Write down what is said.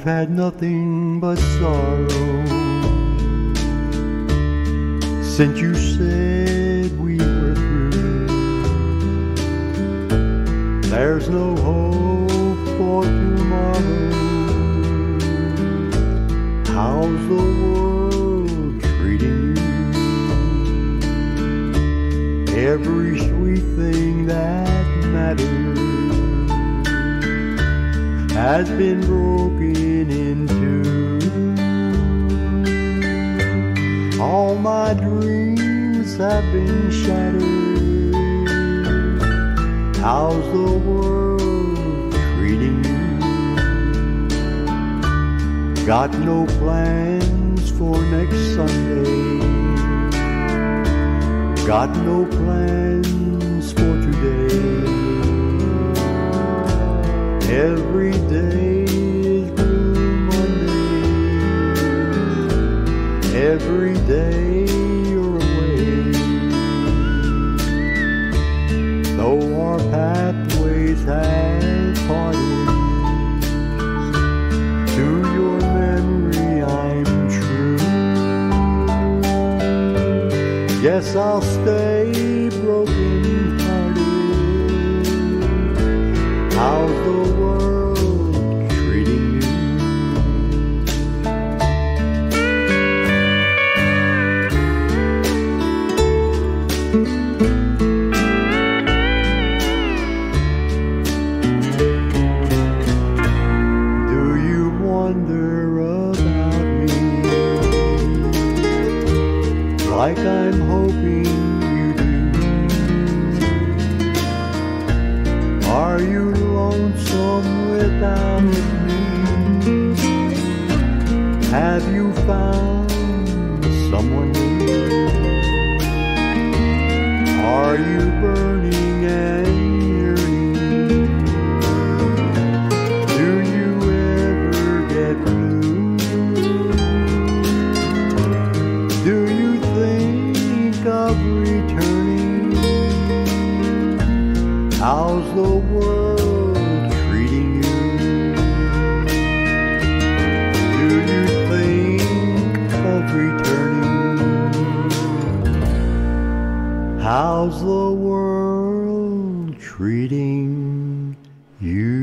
had nothing but sorrow since you said we were through. There's no hope for tomorrow. How's the world treating you? Every sweet thing that matters has been broken into. All my dreams have been shattered. How's the world treating you? Got no plans for next Sunday. Got no plans for today. Every day is Blue Monday. Every day you're away. Though our pathways have parted, to your memory I'm true. Yes, I'll stay broken hearted. How's the world treating you? Do you wonder about me, like I'm hoping you do? Are you lonesome without me? Have you found someone new? Are you burning and yearning? Do you ever get blue? Do you think of returning? How's the world treating you? Do you think of returning? How's the world treating you?